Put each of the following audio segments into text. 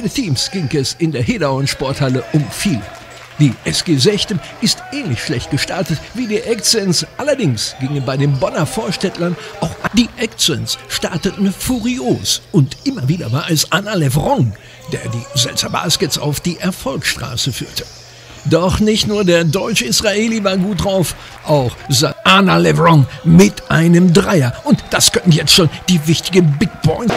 beide Teams ging es in der Hedauer Sporthalle um viel. Die SG Sechtem ist ähnlich schlecht gestartet wie die Akzents. Allerdings gingen bei den Bonner Vorstädtlern auch die Akzents starteten furios. Und immer wieder war es Anna Levron, der die Selzer Baskets auf die Erfolgsstraße führte. Doch nicht nur der Deutsch-Israeli war gut drauf, auch Anna Levron mit einem Dreier. Und das könnten jetzt schon die wichtigen Big Points.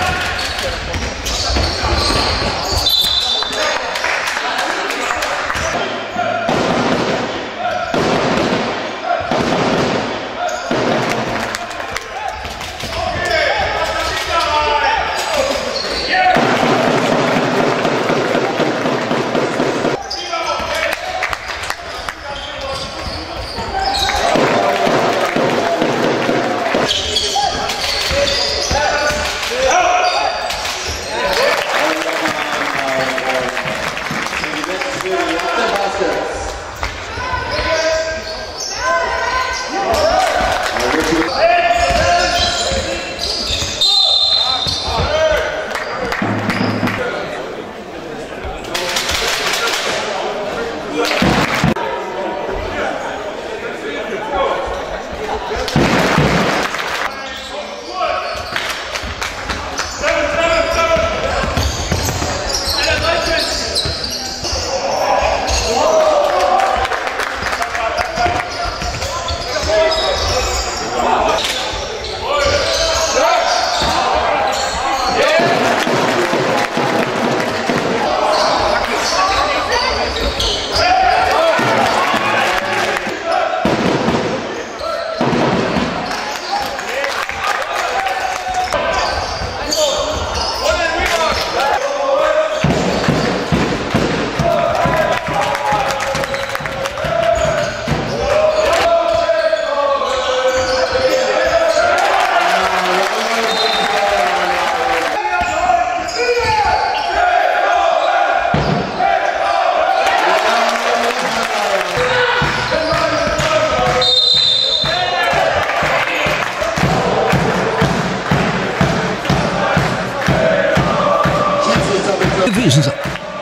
gewesen sein.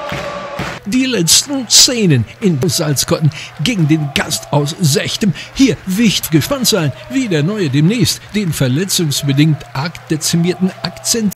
Die letzten Szenen in Salzkotten gegen den Gast aus Sechtem. Hier wichtig gespannt sein, wie der Neue demnächst den verletzungsbedingt arg dezimierten Akzent